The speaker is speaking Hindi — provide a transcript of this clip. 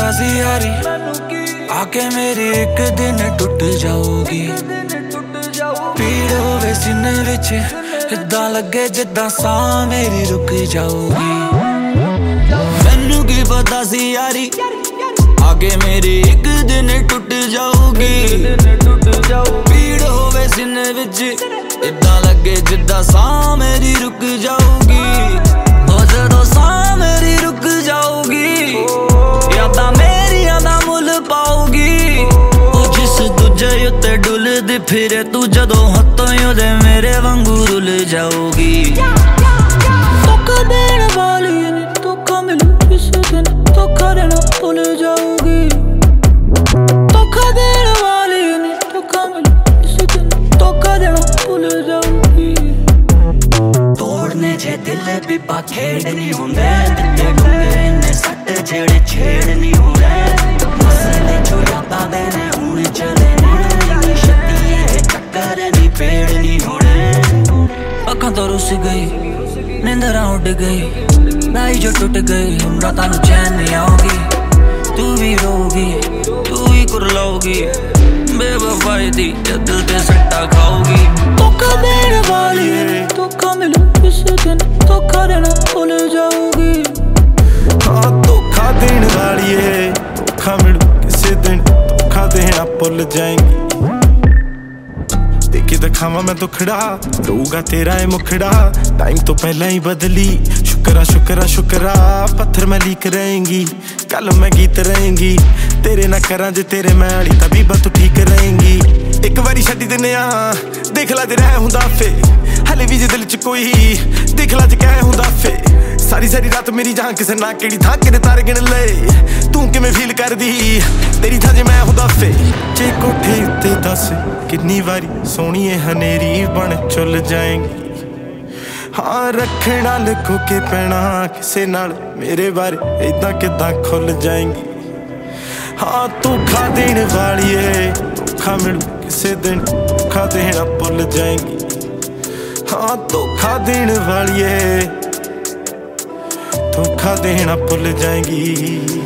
पता सी यारी आके मेरी एक दिन टुट जाओगी। पीड़ होवे सीने विच इदां लगे जिद्दां सां मेरी रुक जाओगी। मैनू की पता सी यारी आगे मेरी एक दिन टुट जाओगी। पीड़ होवे सीने विच इदां लगे जिद्दां सां मेरी रुक जाओगी। जदों सां मेरी रुक जाओगी यादां मेरियां दा मुल पाओगी। जिस दूजे उत्ते डुलदी फिरे तू जदों हत्थों ओदे मेरे वांगू रुल जाओगी। धोखा देण वाली नी धोखा मिलू किस दिन धोखा देना भुल जाओगी। धोखा देण वाली नी धोखा मिलू किस दिन धोखा देना भुल जाओगी। तोड़ने जे दिल पिपा खेड़ नहीं होंदे दिते डूंगे ने सट जेड़े छेड़ नहीं होंदे। मसले जो यादां दे ने हुण चले ने छत्ती ये चक्कर दी पेड़ नहीं होने। अखां तो रुस गई नींदरां उड़ गई नाई जो टूट गई हम रातां नूं चैन नहीं आओगी। तू भी रोगी तू ही कुरलाओगी बेवफाई दी दिल ते सट्टा खाओगी। धोखा देण वाली धोखा मिलू किस दिन धोखा देना भुल जाओगी। हाँ धोखा देण वाली है धोखा मिलू किसी दिन धोखा देना भुल जाएंगी। देखे दिखावा मैं दुखड़ा रहूगा तेरा है मुखड़ा। टाइम तो पहला ही बदली शुक्रा शुक्रा शुक्रा पत्थर में लीक रहेंगी कल मैं गीत रहेंगी। तेरे ना करा जे तेरे मैं आली तभी बात ठीक रहेंगी। एक बारी छड्डी दिने देख ला जे रह हुंदा फे हले भी जे दिल च कोई देख ला जे कह हुंदा फे। सारी सारी रात मेरी जान किसे ना केड़ी थां किने तारे गिन ले तू किवें फील करदी तेरी थां जे मैं हुंदा फे। जे कोठे उत्ते दस कितनी बारी सोहणीए हनेरी बन चुल जाएंगी। हाँ रखना लिखो के पैना किसे नाल मेरे बारे इदां किदां खुल जाएंगी। हाँ धोखा देण वाली है धोखा मिलू किसे दिन धोखा देना भुल जाएंगी। हाँ धोखा देण वाली है धोखा देना भुल जाएंगी।